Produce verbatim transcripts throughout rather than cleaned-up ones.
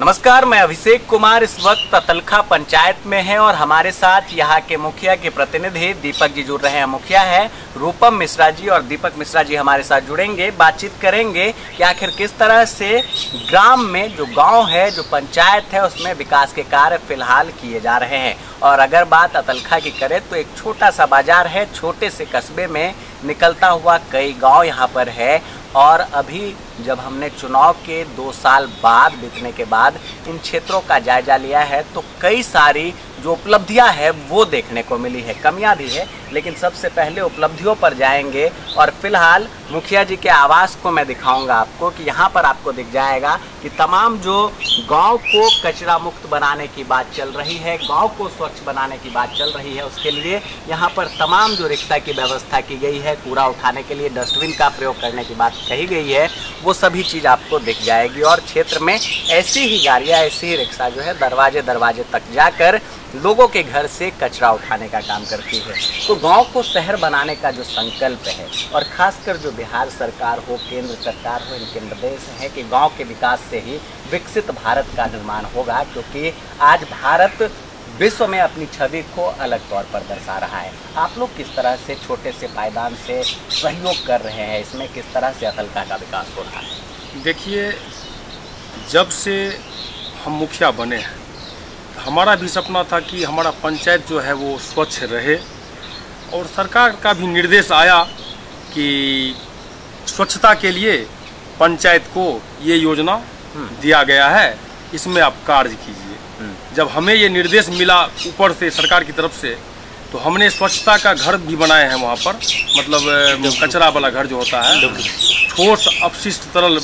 नमस्कार, मैं अभिषेक कुमार इस वक्त अतलखा पंचायत में हैं और हमारे साथ यहाँ के मुखिया के प्रतिनिधि दीपक जी जुड़ रहे हैं। मुखिया है रूपम मिश्रा जी और दीपक मिश्रा जी हमारे साथ जुड़ेंगे, बातचीत करेंगे कि आखिर किस तरह से ग्राम में जो गांव है, जो पंचायत है, उसमें विकास के कार्य फिलहाल किए जा रहे हैं। और अगर बात अतलखा की करें तो एक छोटा सा बाजार है, छोटे से कस्बे में निकलता हुआ कई गाँव यहाँ पर है। और अभी जब हमने चुनाव के दो साल बाद बीतने के बाद इन क्षेत्रों का जायजा लिया है तो कई सारी जो उपलब्धियां हैं वो देखने को मिली है, कमियां भी है, लेकिन सबसे पहले उपलब्धियों पर जाएंगे। और फिलहाल मुखिया जी के आवास को मैं दिखाऊंगा आपको कि यहाँ पर आपको दिख जाएगा कि तमाम जो गांव को कचरा मुक्त बनाने की बात चल रही है, गांव को स्वच्छ बनाने की बात चल रही है, उसके लिए यहाँ पर तमाम जो रिक्शा की व्यवस्था की गई है, कूड़ा उठाने के लिए डस्टबिन का प्रयोग करने की बात कही गई है, वो सभी चीज़ आपको दिख जाएगी। और क्षेत्र में ऐसी ही गाड़ियाँ, ऐसी ही रिक्शा जो है दरवाजे दरवाजे तक जाकर लोगों के घर से कचरा उठाने का काम करती है। तो गांव को शहर बनाने का जो संकल्प है, और खासकर जो बिहार सरकार हो, केंद्र सरकार हो, इनके निर्देश है कि गांव के विकास से ही विकसित भारत का निर्माण होगा, क्योंकि आज भारत विश्व में अपनी छवि को अलग तौर पर दर्शा रहा है। आप लोग किस तरह से छोटे से पायदान से सहयोग कर रहे हैं, इसमें किस तरह से अतलखा का विकास हो रहा है? देखिए, जब से हम मुखिया बने हैं हमारा भी सपना था कि हमारा पंचायत जो है वो स्वच्छ रहे, और सरकार का भी निर्देश आया कि स्वच्छता के लिए पंचायत को ये योजना दिया गया है, इसमें आप कार्य कीजिए। जब हमें ये निर्देश मिला ऊपर से सरकार की तरफ से, तो हमने स्वच्छता का घर भी बनाए हैं वहाँ पर, मतलब कचरा वाला घर जो होता है, ठोस अपशिष्ट तरल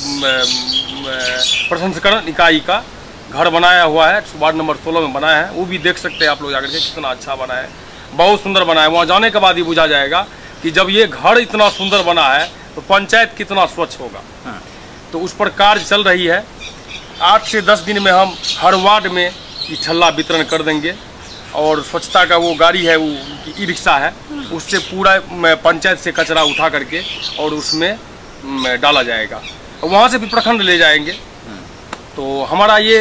प्रसंस्करण इकाई का घर बनाया हुआ है, वार्ड नंबर सोलह में बनाया है। वो भी देख सकते हैं आप लोग जाकर के, कितना अच्छा बना है, बहुत सुंदर बना है। वहाँ जाने के बाद ही बुझा जाएगा कि जब ये घर इतना सुंदर बना है तो पंचायत कितना स्वच्छ होगा। तो उस पर कार्य चल रही है। आठ से दस दिन में हम हर वार्ड में ये छल्ला वितरण कर देंगे, और स्वच्छता का वो गाड़ी है, वो ई रिक्शा है, उससे पूरा पंचायत से कचरा उठा करके और उसमें डाला जाएगा, वहाँ से भी प्रखंड ले जाएंगे। तो हमारा ये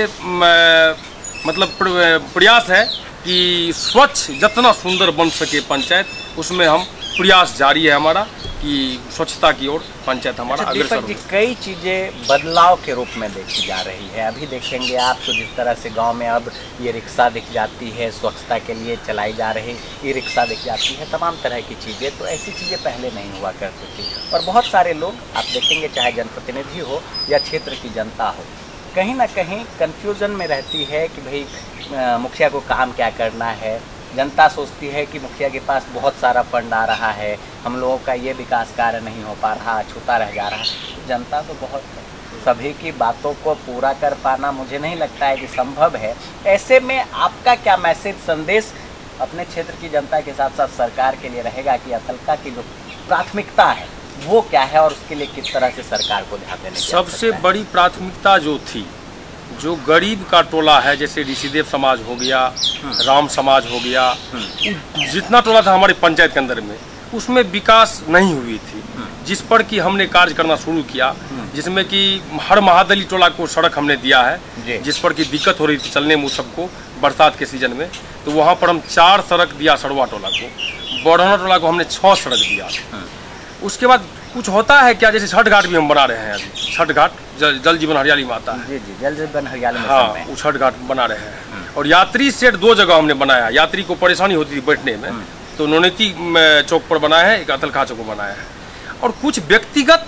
मतलब प्रयास है कि स्वच्छ जितना सुंदर बन सके पंचायत, उसमें हम प्रयास जारी है हमारा कि स्वच्छता की ओर पंचायत हमारा अग्रसर हो। कई चीज़ें बदलाव के रूप में देखी जा रही है। अभी देखेंगे आप तो जिस तरह से गांव में अब ये रिक्शा दिख जाती है, स्वच्छता के लिए चलाई जा रही ये रिक्शा दिख जाती है, तमाम तरह की चीज़ें, तो ऐसी चीज़ें पहले नहीं हुआ करती थी। और बहुत सारे लोग आप देखेंगे, चाहे जनप्रतिनिधि हो या क्षेत्र की जनता हो, कहीं ना कहीं कंफ्यूजन में रहती है कि भाई मुखिया को काम क्या करना है। जनता सोचती है कि मुखिया के पास बहुत सारा फंड आ रहा है, हम लोगों का ये विकास कार्य नहीं हो पा रहा, छूता रह जा रहा है। जनता तो बहुत है, सभी की बातों को पूरा कर पाना मुझे नहीं लगता है कि संभव है। ऐसे में आपका क्या मैसेज, संदेश अपने क्षेत्र की जनता के साथ साथ सरकार के लिए रहेगा कि अतलखा की जो प्राथमिकता है वो क्या है, और उसके लिए किस तरह से सरकार को ध्यान देने की सबसे बड़ी प्राथमिकता जो थी, जो गरीब का टोला है, जैसे ऋषिदेव समाज हो गया, राम समाज हो गया, जितना टोला था हमारे पंचायत के अंदर में, उसमें विकास नहीं हुई थी, जिस पर कि हमने कार्य करना शुरू किया, जिसमें कि हर महादली टोला को सड़क हमने दिया है, जिस पर कि दिक्कत हो रही थी चलने में सबको बरसात के सीजन में। तो वहाँ पर हम चार सड़क दिया सड़वा टोला को, बढ़ौना टोला को हमने छः सड़क दिया। उसके बाद कुछ होता है क्या, जैसे छठ घाट भी हम बना रहे हैं अभी, छठ घाट जल, जल जीवन हरियाली में आता है। जी जी, जल जीवन हरियाली में, हाँ, वो छठ घाट बना रहे हैं। और यात्री सेट दो जगह हमने बनाया, यात्री को परेशानी होती थी बैठने में, तो नोनेती चौक पर बनाया है, एक अतलखा चौक पर बनाया है। और कुछ व्यक्तिगत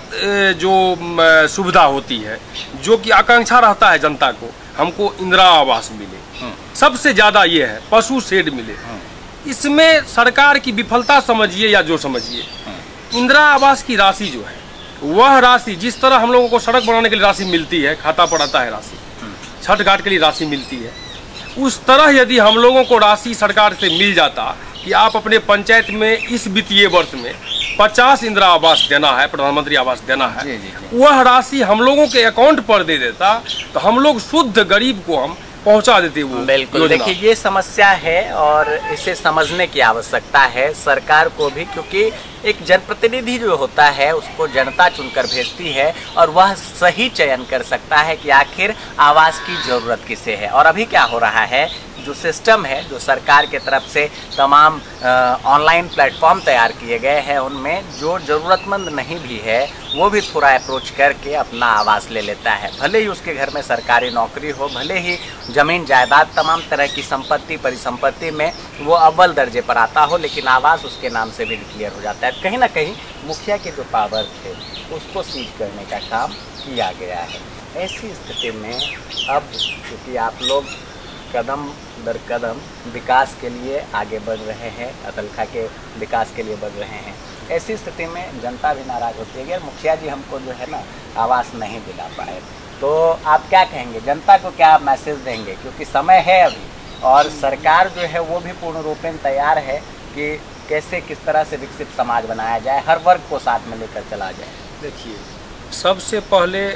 जो सुविधा होती है, जो कि आकांक्षा रहता है जनता को, हमको इंदिरा आवास मिले, सबसे ज्यादा ये है पशु शेड मिले। इसमें सरकार की विफलता समझिए या जो समझिए, इंदिरा आवास की राशि जो है, वह राशि जिस तरह हम लोगों को सड़क बनाने के लिए राशि मिलती है, खाता पर आता है राशि, छठ घाट के लिए राशि मिलती है, उस तरह यदि हम लोगों को राशि सरकार से मिल जाता कि आप अपने पंचायत में इस वित्तीय वर्ष में पचास इंदिरा आवास देना है, प्रधानमंत्री आवास देना है, वह राशि हम लोगों के अकाउंट पर दे देता, तो हम लोग शुद्ध गरीब को हम पहुंचा देते वो। बिल्कुल, देखिए ये समस्या है और इसे समझने की आवश्यकता है सरकार को भी, क्योंकि एक जनप्रतिनिधि जो होता है उसको जनता चुनकर भेजती है और वह सही चयन कर सकता है कि आखिर आवास की जरूरत किसे है। और अभी क्या हो रहा है, जो सिस्टम है, जो सरकार के तरफ से तमाम ऑनलाइन प्लेटफॉर्म तैयार किए गए हैं, उनमें जो ज़रूरतमंद नहीं भी है वो भी थोड़ा अप्रोच करके अपना आवास ले लेता है। भले ही उसके घर में सरकारी नौकरी हो, भले ही ज़मीन जायदाद तमाम तरह की संपत्ति परिसंपत्ति में वो अव्वल दर्जे पर आता हो, लेकिन आवास उसके नाम से भी डिक्लेयर हो जाता है। कहीं ना कहीं मुखिया के जो पावर थे उसको सीज करने का काम किया गया है। ऐसी स्थिति में अब क्योंकि आप लोग कदम दर कदम विकास के लिए आगे बढ़ रहे हैं, अतलखा के विकास के लिए बढ़ रहे हैं, ऐसी स्थिति में जनता भी नाराज़ होती है कि यार मुखिया जी हमको जो है ना आवास नहीं दिला पाए। तो आप क्या कहेंगे, जनता को क्या मैसेज देंगे, क्योंकि समय है अभी और सरकार जो है वो भी पूर्ण रूपेण तैयार है कि कैसे किस तरह से विकसित समाज बनाया जाए, हर वर्ग को साथ में लेकर चला जाए। देखिए, सबसे पहले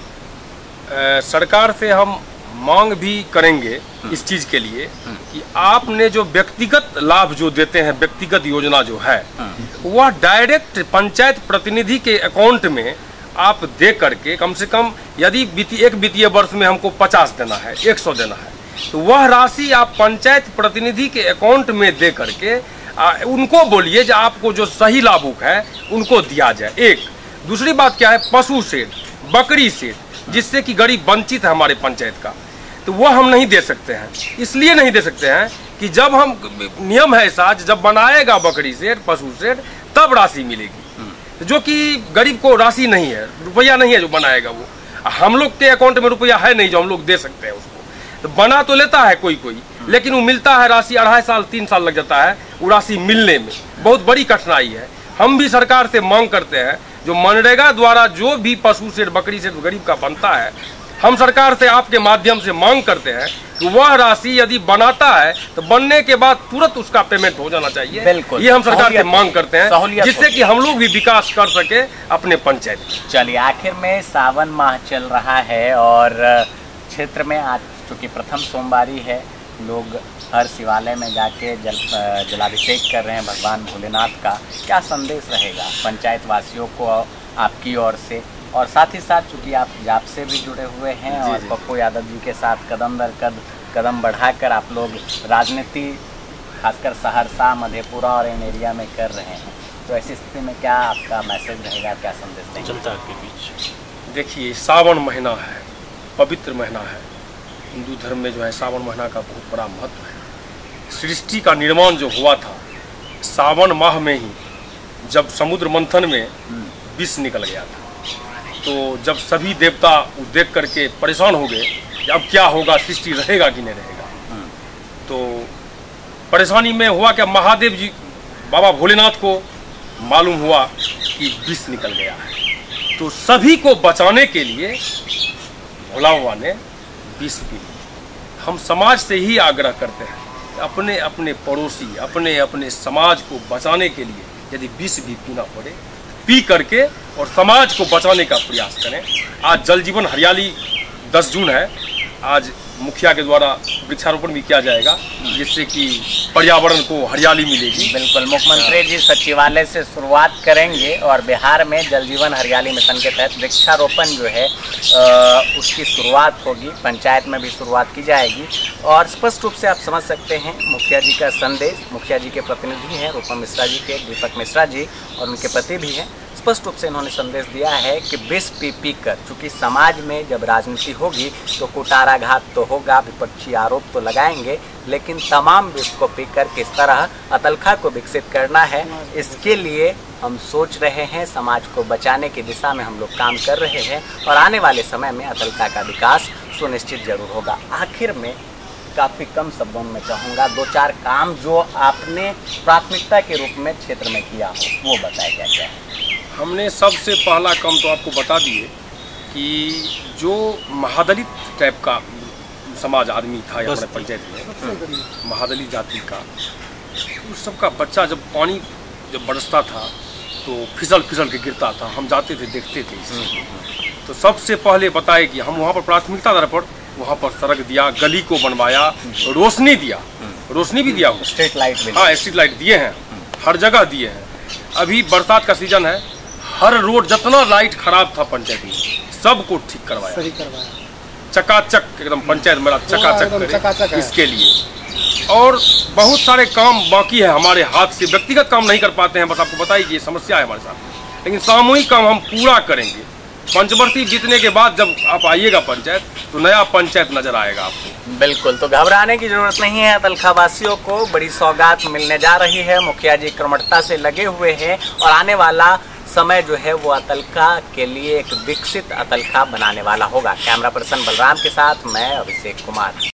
आ, सरकार से हम मांग भी करेंगे इस चीज के लिए कि आपने जो व्यक्तिगत लाभ जो देते हैं, व्यक्तिगत योजना जो है वह डायरेक्ट पंचायत प्रतिनिधि के अकाउंट में आप दे करके, कम से कम यदि एक वित्तीय वर्ष में हमको पचास देना है, एक सौ देना है, तो वह राशि आप पंचायत प्रतिनिधि के अकाउंट में दे करके आ, उनको बोलिए जो आपको जो सही लाभुक है उनको दिया जाए। एक दूसरी बात क्या है, पशु शेड, बकरी शेड, जिससे कि गरीब वंचित है हमारे पंचायत का, तो वो हम नहीं दे सकते हैं। इसलिए नहीं दे सकते हैं कि जब हम, नियम है ऐसा, जब बनाएगा बकरी शेड, पशु शेड, तब राशि मिलेगी, जो कि गरीब को राशि नहीं है, रुपया नहीं है जो बनाएगा वो। हम लोग के अकाउंट में रुपया है नहीं जो हम लोग दे सकते हैं उसको। तो बना तो लेता है कोई कोई, लेकिन वो मिलता है राशि अढ़ाई साल तीन साल लग जाता है वो राशि मिलने में, बहुत बड़ी कठिनाई है। हम भी सरकार से मांग करते हैं जो मनरेगा द्वारा जो भी पशु शेड, बकरी शेड गरीब का बनता है, हम सरकार से आपके माध्यम से मांग करते हैं कि वह राशि यदि बनाता है तो बनने के बाद तुरंत उसका पेमेंट हो जाना चाहिए। बिल्कुल, ये हम सरकार से मांग करते हैं, जिससे कि हम लोग भी विकास कर सके अपने पंचायत। चलिए, आखिर में सावन माह चल रहा है और क्षेत्र में आज चूँकि प्रथम सोमवारी है, लोग हर शिवालय में जाके जल जलाभिषेक कर रहे हैं भगवान भोलेनाथ का। क्या संदेश रहेगा पंचायत वासियों को आपकी ओर से, और साथ ही साथ चूँकि आप जाप से भी जुड़े हुए हैं और पप्पू यादव जी के साथ कदम दर कद कदम बढ़ाकर आप लोग राजनीति खासकर सहरसा, मधेपुरा और इन एरिया में कर रहे हैं, तो ऐसी स्थिति में क्या आपका मैसेज रहेगा, क्या संदेश देंगे जनता के बीच? देखिए, सावन महीना है, पवित्र महीना है, हिंदू धर्म में जो है सावन महीना का बहुत बड़ा महत्व है। सृष्टि का निर्माण जो हुआ था सावन माह में ही, जब समुद्र मंथन में विष निकल गया था, तो जब सभी देवता देख करके परेशान हो गए कि अब क्या होगा, सृष्टि रहेगा कि नहीं रहेगा, तो परेशानी में हुआ क्या, महादेव जी बाबा भोलेनाथ को मालूम हुआ कि विष निकल गया है, तो सभी को बचाने के लिए भोला बाबा ने विष पी लिया। हम समाज से ही आग्रह करते हैं अपने अपने पड़ोसी, अपने अपने समाज को बचाने के लिए यदि विष भी पीना पड़े, पी करके और समाज को बचाने का प्रयास करें। आज जल जीवन हरियाली दस जून है, आज मुखिया के द्वारा वृक्षारोपण भी किया जाएगा, जिससे कि पर्यावरण को हरियाली मिलेगी। बिल्कुल, मुख्यमंत्री जी सचिवालय से शुरुआत करेंगे और बिहार में जल जीवन हरियाली मिशन के तहत वृक्षारोपण जो है आ, उसकी शुरुआत होगी, पंचायत में भी शुरुआत की जाएगी। और स्पष्ट रूप से आप समझ सकते हैं मुखिया जी का संदेश, मुखिया जी के प्रतिनिधि हैं रूपम मिश्रा जी के, दीपक मिश्रा जी, और उनके पति भी हैं। स्पष्ट रूप से इन्होंने संदेश दिया है कि विष पी पी कर, चूँकि समाज में जब राजनीति होगी तो कुटाराघात तो होगा, विपक्षी आरोप तो लगाएंगे, लेकिन तमाम विष को पी कर किस तरह अतलखा को विकसित करना है, इसके लिए हम सोच रहे हैं। समाज को बचाने की दिशा में हम लोग काम कर रहे हैं और आने वाले समय में अतलखा का विकास सुनिश्चित जरूर होगा। आखिर में काफ़ी कम शब्दों में कहूँगा, दो चार काम जो आपने प्राथमिकता के रूप में क्षेत्र में किया हो वो बताया क्या क्या है? हमने सबसे पहला काम तो आपको बता दिए कि जो महादलित टाइप का समाज आदमी था यहाँ हमारे पंचायत में, महादलित जाति का, उस सबका बच्चा जब पानी जब बरसता था तो फिसल फिसल के गिरता था, हम जाते थे देखते थे। तो सबसे पहले बताए कि हम वहाँ पर प्राथमिकता आधार पर वहाँ पर सड़क दिया, गली को बनवाया, रोशनी दिया, रोशनी भी दिया, स्ट्रीट लाइट भी, हाँ स्ट्रीट लाइट दिए हैं, हर जगह दिए हैं। अभी बरसात का सीजन है, हर रोड जितना लाइट खराब था पंचायत में सबको ठीक करवाया, सही करवाया, चकाचक एकदम पंचायत मेरा चकाचक करे चकाचक है। इसके लिए। और बहुत सारे काम बाकी है हमारे हाथ से, व्यक्तिगत काम नहीं कर पाते हैं, बस आपको बताइए ये समस्या है हमारे साथ, लेकिन सामूहिक काम हम पूरा करेंगे। पंचवर्षीय जीतने के बाद जब आप आइएगा पंचायत तो नया पंचायत नजर आएगा आपको। बिल्कुल, तो घबराने की जरूरत नहीं है। अतलखा वासियों को बड़ी सौगात मिलने जा रही है। मुखिया जी कर्मठता से लगे हुए हैं और आने वाला समय जो है वो अतलखा के लिए एक विकसित अतलखा बनाने वाला होगा। कैमरा पर्सन बलराम के साथ मैं अभिषेक कुमार।